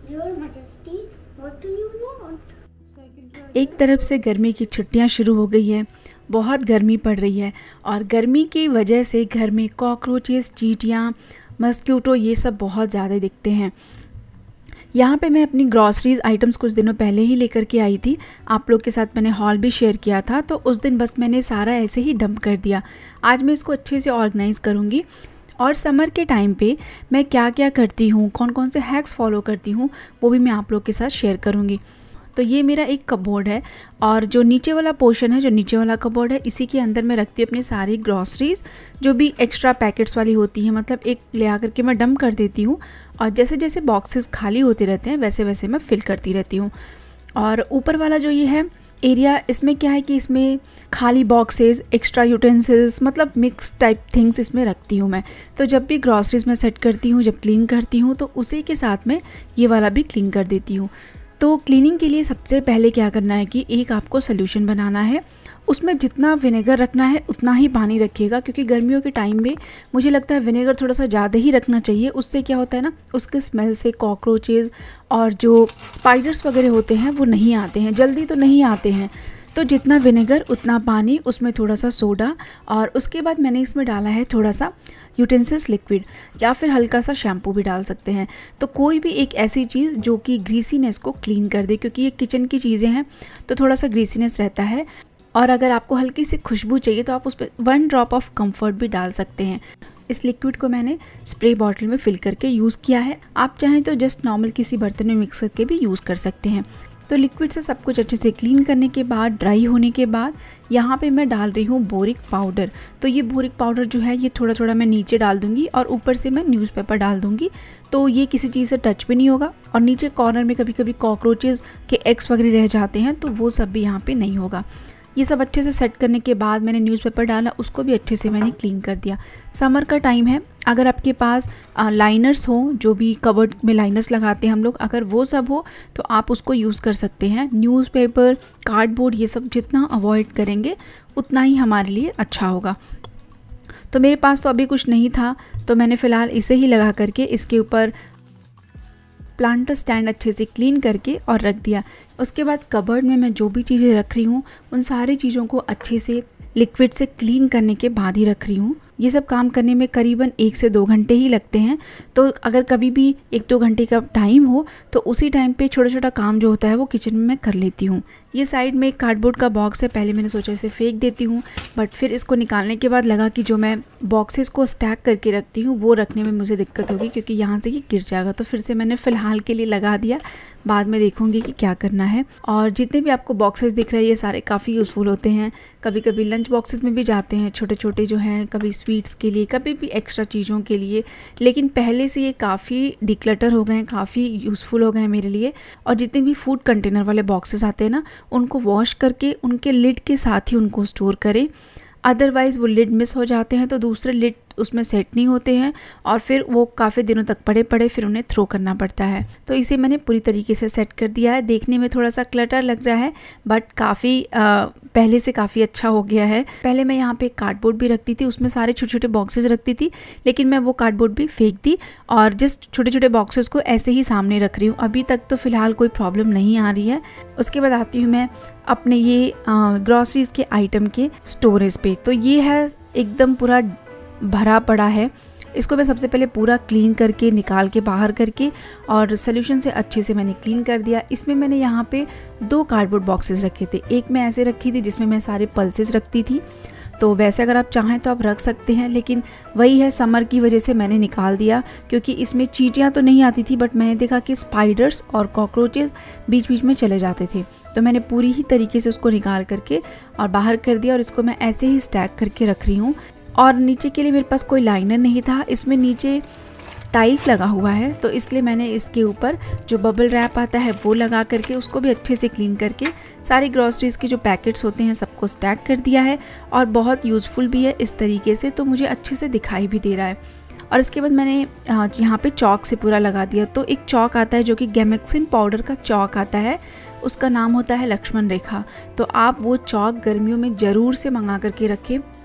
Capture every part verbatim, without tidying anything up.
Your Majesty, what do you want? एक तरफ से गर्मी की छुट्टियां शुरू हो गई हैं, बहुत गर्मी पड़ रही है और गर्मी की वजह से घर में कॉकरोचेस, चींटियां, मस्कीटो ये सब बहुत ज़्यादा दिखते हैं। यहाँ पे मैं अपनी ग्रॉसरीज आइटम्स कुछ दिनों पहले ही लेकर के आई थी, आप लोग के साथ मैंने हॉल भी शेयर किया था, तो उस दिन बस मैंने सारा ऐसे ही डंप कर दिया। आज मैं इसको अच्छे से ऑर्गेनाइज़ करूँगी और समर के टाइम पे मैं क्या क्या करती हूँ, कौन कौन से हैक्स फॉलो करती हूँ, वो भी मैं आप लोग के साथ शेयर करूँगी। तो ये मेरा एक कपबोर्ड है और जो नीचे वाला पोर्शन है, जो नीचे वाला कपबोर्ड है, इसी के अंदर मैं रखती हूँ अपनी सारी ग्रॉसरीज जो भी एक्स्ट्रा पैकेट्स वाली होती हैं, मतलब एक ले आकर के मैं डंप कर देती हूँ और जैसे जैसे बॉक्सेस खाली होते रहते हैं वैसे वैसे मैं फिल करती रहती हूँ। और ऊपर वाला जो ये है एरिया, इसमें क्या है कि इसमें खाली बॉक्सेस, एक्स्ट्रा यूटेंसिल्स, मतलब मिक्स टाइप थिंग्स इसमें रखती हूँ मैं। तो जब भी ग्रॉसरीज में सेट करती हूँ, जब क्लीन करती हूँ, तो उसी के साथ में ये वाला भी क्लीन कर देती हूँ। तो क्लीनिंग के लिए सबसे पहले क्या करना है कि एक आपको सोल्यूशन बनाना है, उसमें जितना विनेगर रखना है उतना ही पानी रखिएगा, क्योंकि गर्मियों के टाइम में मुझे लगता है विनेगर थोड़ा सा ज़्यादा ही रखना चाहिए। उससे क्या होता है ना, उसके स्मेल से कॉकरोचेज़ और जो स्पाइडर्स वगैरह होते हैं वो नहीं आते हैं, जल्दी तो नहीं आते हैं। तो जितना विनेगर उतना पानी, उसमें थोड़ा सा सोडा और उसके बाद मैंने इसमें डाला है थोड़ा सा यूटेंसिल्स लिक्विड या फिर हल्का सा शैम्पू भी डाल सकते हैं। तो कोई भी एक ऐसी चीज़ जो कि ग्रीसीनेस को क्लीन कर दे, क्योंकि ये किचन की चीज़ें हैं तो थोड़ा सा ग्रीसीनेस रहता है। और अगर आपको हल्की सी खुशबू चाहिए तो आप उस पर वन ड्रॉप ऑफ कंफर्ट भी डाल सकते हैं। इस लिक्विड को मैंने स्प्रे बॉटल में फिल करके यूज़ किया है, आप चाहें तो जस्ट नॉर्मल किसी बर्तन में मिक्स करके भी यूज़ कर सकते हैं। तो लिक्विड से सब कुछ अच्छे से क्लीन करने के बाद, ड्राई होने के बाद, यहाँ पे मैं डाल रही हूँ बोरिक पाउडर। तो ये बोरिक पाउडर जो है ये थोड़ा थोड़ा मैं नीचे डाल दूँगी और ऊपर से मैं न्यूज़पेपर डाल दूँगी, तो ये किसी चीज़ से टच भी नहीं होगा। और नीचे कॉर्नर में कभी कभी कॉकरोचेज़ के एग्स वगैरह रह जाते हैं तो वो सब भी यहाँ पे नहीं होगा। ये सब अच्छे से सेट करने के बाद मैंने न्यूज़पेपर डाला, उसको भी अच्छे से मैंने क्लीन कर दिया। समर का टाइम है, अगर आपके पास लाइनर्स हो, जो भी कबर्ड में लाइनर्स लगाते हैं हम लोग, अगर वो सब हो तो आप उसको यूज़ कर सकते हैं। न्यूज़पेपर, कार्डबोर्ड ये सब जितना अवॉइड करेंगे उतना ही हमारे लिए अच्छा होगा। तो मेरे पास तो अभी कुछ नहीं था, तो मैंने फ़िलहाल इसे ही लगा करके इसके ऊपर प्लांटर स्टैंड अच्छे से क्लीन करके और रख दिया। उसके बाद कबर्ड में मैं जो भी चीज़ें रख रही हूँ उन सारी चीज़ों को अच्छे से लिक्विड से क्लीन करने के बाद ही रख रही हूँ। ये सब काम करने में करीबन एक से दो घंटे ही लगते हैं, तो अगर कभी भी एक दो घंटे का टाइम हो तो उसी टाइम पे छोटा छोटा काम जो होता है वो किचन में मैं कर लेती हूँ। ये साइड में एक कार्डबोर्ड का बॉक्स है, पहले मैंने सोचा इसे फेंक देती हूँ, बट फिर इसको निकालने के बाद लगा कि जो मैं बॉक्सेस को स्टैक करके रखती हूँ वो रखने में मुझे दिक्कत होगी, क्योंकि यहाँ से ये गिर जाएगा। तो फिर से मैंने फ़िलहाल के लिए लगा दिया, बाद में देखूंगी कि क्या करना है। और जितने भी आपको बॉक्सेस दिख रहे हैं ये सारे काफ़ी यूज़फुल होते हैं, कभी कभी लंच बॉक्सेस में भी जाते हैं छोटे छोटे जो हैं, कभी स्वीट्स के लिए, कभी भी एक्स्ट्रा चीज़ों के लिए। लेकिन पहले से ये काफ़ी डिक्लटर हो गए हैं, काफ़ी यूज़फुल हो गए हैं मेरे लिए। और जितने भी फूड कंटेनर वाले बॉक्सेस आते हैं ना, उनको वॉश करके उनके लिड के साथ ही उनको स्टोर करें, अदरवाइज़ वो लिड मिस हो जाते हैं तो दूसरे लिड उसमें सेट नहीं होते हैं और फिर वो काफ़ी दिनों तक पड़े पड़े फिर उन्हें थ्रो करना पड़ता है। तो इसे मैंने पूरी तरीके से सेट कर दिया है। देखने में थोड़ा सा क्लटर लग रहा है बट काफ़ी पहले से काफ़ी अच्छा हो गया है। पहले मैं यहाँ पे कार्डबोर्ड भी रखती थी, उसमें सारे छोटे छोटे बॉक्सेस रखती थी, लेकिन मैं वो कार्डबोर्ड भी फेंक दी और जस्ट छोटे छोटे बॉक्सेस को ऐसे ही सामने रख रही हूँ। अभी तक तो फ़िलहाल कोई प्रॉब्लम नहीं आ रही है। उसके बाद आती हूँ मैं अपने ये ग्रॉसरीज के आइटम के स्टोरेज पे। तो ये है एकदम पूरा भरा पड़ा है, इसको मैं सबसे पहले पूरा क्लीन करके निकाल के बाहर करके और सोल्यूशन से अच्छे से मैंने क्लीन कर दिया। इसमें मैंने यहाँ पे दो कार्डबोर्ड बॉक्सेस रखे थे, एक मैं ऐसे रखी थी जिसमें मैं सारे पल्सेस रखती थी, तो वैसे अगर आप चाहें तो आप रख सकते हैं, लेकिन वही है समर की वजह से मैंने निकाल दिया, क्योंकि इसमें चींटियाँ तो नहीं आती थी बट मैंने देखा कि स्पाइडर्स और कॉकरोचेस बीच बीच में चले जाते थे, तो मैंने पूरी ही तरीके से उसको निकाल करके और बाहर कर दिया और इसको मैं ऐसे ही स्टैक करके रख रही हूँ। और नीचे के लिए मेरे पास कोई लाइनर नहीं था, इसमें नीचे टाइल्स लगा हुआ है, तो इसलिए मैंने इसके ऊपर जो बबल रैप आता है वो लगा करके उसको भी अच्छे से क्लीन करके सारी ग्रॉसरीज़ के जो पैकेट्स होते हैं सबको स्टैक कर दिया है। और बहुत यूज़फुल भी है इस तरीके से, तो मुझे अच्छे से दिखाई भी दे रहा है। और इसके बाद मैंने यहाँ पे चॉक से पूरा लगा दिया। तो एक चॉक आता है जो कि गैमेक्सिन पाउडर का चॉक आता है, उसका नाम होता है लक्ष्मण रेखा। तो आप वो चॉक गर्मियों में ज़रूर से मंगा करके रखें,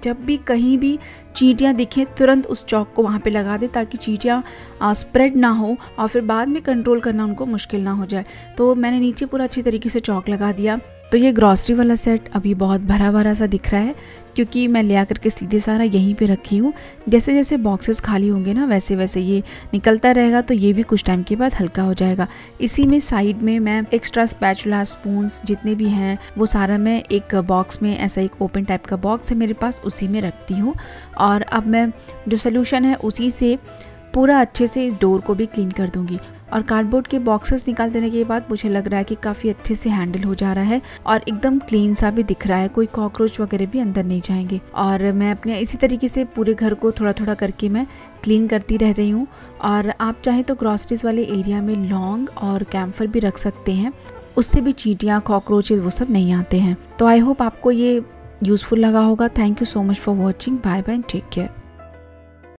जब भी कहीं भी चींटियाँ दिखें तुरंत उस चौक को वहाँ पे लगा दे ताकि चींटियाँ स्प्रेड ना हो और फिर बाद में कंट्रोल करना उनको मुश्किल ना हो जाए। तो मैंने नीचे पूरा अच्छी तरीके से चौक लगा दिया। तो ये ग्रॉसरी वाला सेट अभी बहुत भरा भरा सा दिख रहा है क्योंकि मैं ले आकर के सीधे सारा यहीं पे रखी हूँ। जैसे जैसे बॉक्सेस खाली होंगे ना वैसे वैसे ये निकलता रहेगा, तो ये भी कुछ टाइम के बाद हल्का हो जाएगा। इसी में साइड में मैं एक्स्ट्रा स्पैचुला, स्पून्स जितने भी हैं वो सारा मैं एक बॉक्स में, ऐसा एक ओपन टाइप का बॉक्स है मेरे पास, उसी में रखती हूँ। और अब मैं जो सोल्यूशन है उसी से पूरा अच्छे से डोर को भी क्लीन कर दूँगी। और कार्डबोर्ड के बॉक्सेस निकाल देने के बाद मुझे लग रहा है कि काफ़ी अच्छे से हैंडल हो जा रहा है और एकदम क्लीन सा भी दिख रहा है, कोई कॉकरोच वगैरह भी अंदर नहीं जाएंगे। और मैं अपने इसी तरीके से पूरे घर को थोड़ा थोड़ा करके मैं क्लीन करती रह रही हूँ। और आप चाहें तो ग्रॉसरीज वाले एरिया में लौंग और कैम्फर भी रख सकते हैं, उससे भी चींटियाँ, कॉकरोचेज वो सब नहीं आते हैं। तो आई होप आपको ये यूज़फुल लगा होगा। Thank you so much for watching. Bye bye, take care.